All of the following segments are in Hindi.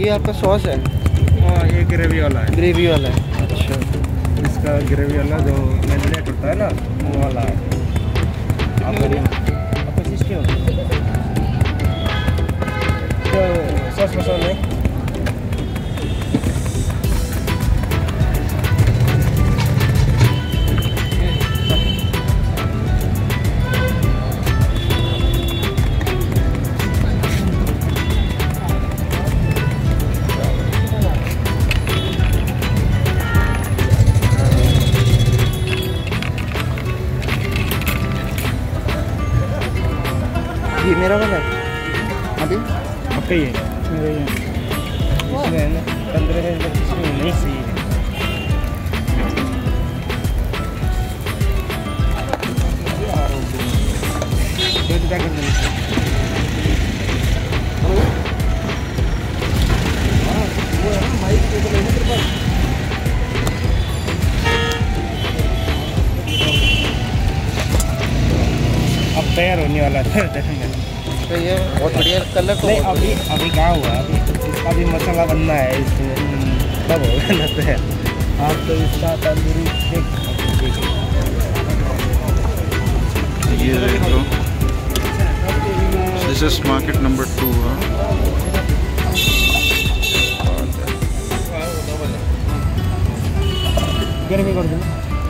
ये आपका सॉस है? हाँ, ये ग्रेवी वाला है। ग्रेवी वाला है, अच्छा। इसका ग्रेवी वाला जो मैरिनेट होता है ना, वो वाला है। आपको सिस्टम तो सॉस पसंद है? ये मेरा वाला है अभी आपका ही है? इसमें है ना 15 मिनट इसमें नहीं सही है। क्या करना है? वो है ना माइक के तो लेने तेरे पास। अब तैयार होने वाला है, देखेंगे। तो ये बहुत बढ़िया कलर तो नहीं, अभी कहाँ हुआ, अभी इसका भी मसाला बनना है, इसमें तब होगा ना तैयार। आप तो इसका तंदूरी ये देख लो, दिस इज मार्केट नंबर 2। गर्मी कर दूँ।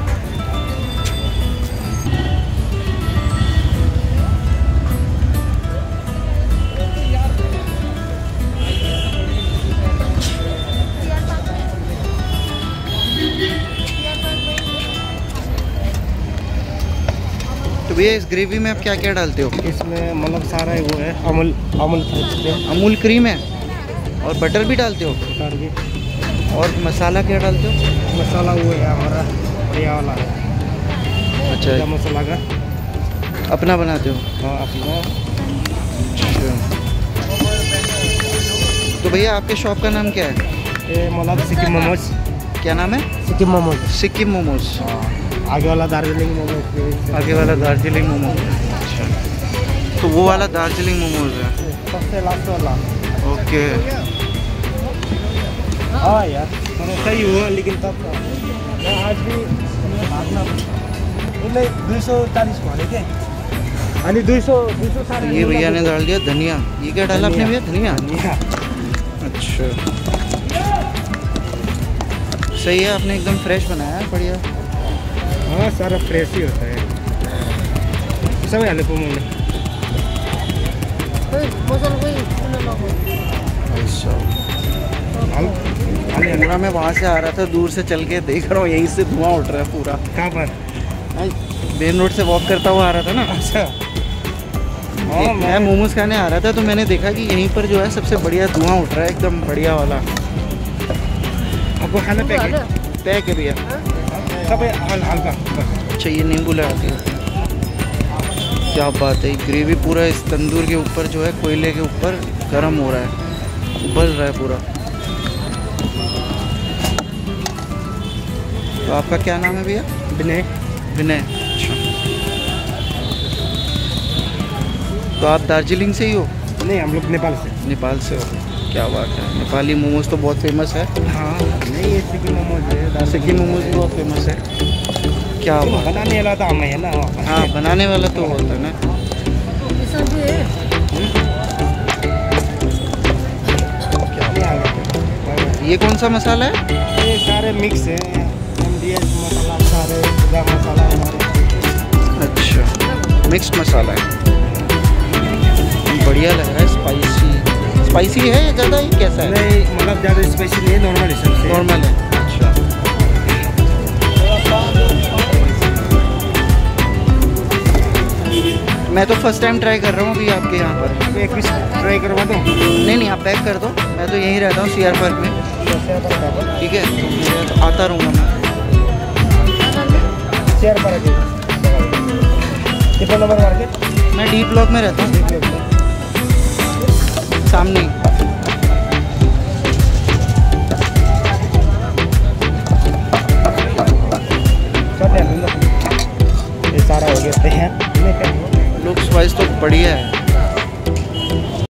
तो भैया इस ग्रेवी में आप क्या क्या डालते हो? इसमें मतलब सारा वो है, अमूल अमूल क्रीम है और बटर भी डालते हो? बटर भी। और मसाला क्या डालते हो? मसाला वो है हमारा बढ़िया वाला है। अच्छा, मसाला का अपना बनाते हो? हाँ, अपना। अच्छा, तो भैया आपके शॉप का नाम क्या है? ये मतलब सिक्किम मोमोज। क्या नाम है? सिक्किम मोमोज। सिक्किम मोमोज। आगे वाला दार्जिलिंग मोमोज। आगे वाला दार्जिलिंग मोमोज। अच्छा, तो वो वाला दार्जिलिंग मोमोज है? सबसे लास्ट वाला। ओके। हाँ यार, सही हुआ, लेकिन तब आज भी नहीं 240 माने थे। अरे 200 सारे। ये भैया ने डाल दिया धनिया। ये क्या डाला आपने भैया? धनिया। अच्छा, सही है, आपने एकदम फ्रेश बनाया है, बढ़िया। हाँ, सारा फ्रेश ही होता है। सब है मोमो में। पूरा मैं वहाँ से आ रहा था, दूर से चल के देख रहा हूँ, यहीं से धुआं उठ रहा है पूरा। कहाँ पर? मेन रोड से वॉक करता हुआ आ रहा था ना। अच्छा। मैं मोमोज खाने आ रहा था, तो मैंने देखा कि यहीं पर जो है सबसे बढ़िया धुआं उठ रहा है, एकदम बढ़िया वाला। आपको खाना पैक है? पैक है भैया, सब हल्का। अच्छा, ये नींबू लगाते हो? क्या बात है, ग्रेवी पूरा इस तंदूर के ऊपर जो है, कोयले के ऊपर गर्म हो रहा है, उबल रहा है पूरा। तो आपका क्या नाम है भैया? विनय। विनय, अच्छा। तो आप दार्जिलिंग से ही हो? नहीं, हम लोग नेपाल से। नेपाल से हो, क्या बात है। नेपाली मोमोज तो बहुत फेमस है। हाँ, नहीं, ये सिक्किम मोमोज है। सिक्किम मोमोज भी बहुत फेमस है। क्या बात, बनाने वाला तो हम है ना। हाँ, बनाने वाला तो होता है ना। ये कौन सा मसाला है? ये सारे मिक्स है, MDH मसाला, सारे मसाला हमारे। अच्छा, मिक्स्ड मसाला है, बढ़िया लग रहा है। स्पाइसी है या ज़्यादा ही कैसा है? नहीं, मतलब ज़्यादा स्पाइसी नहीं है, नॉर्मल हिसाब से। नॉर्मल है, अच्छा। मैं तो फर्स्ट टाइम ट्राई कर रहा हूँ अभी आपके यहाँ पर। एक पीस ट्राई करवा दो? नहीं, आप पैक कर दो, मैं तो यहीं रहता हूँ CR पार्क में। ठीक है, तो आता रहूँगा मैं। CR पार्क कितना नंबर मार्केट? मैं डी ब्लॉक में रहता हूँ, सामने। ये सारा हो गया तैयार। लुक्स वाइज तो बढ़िया है।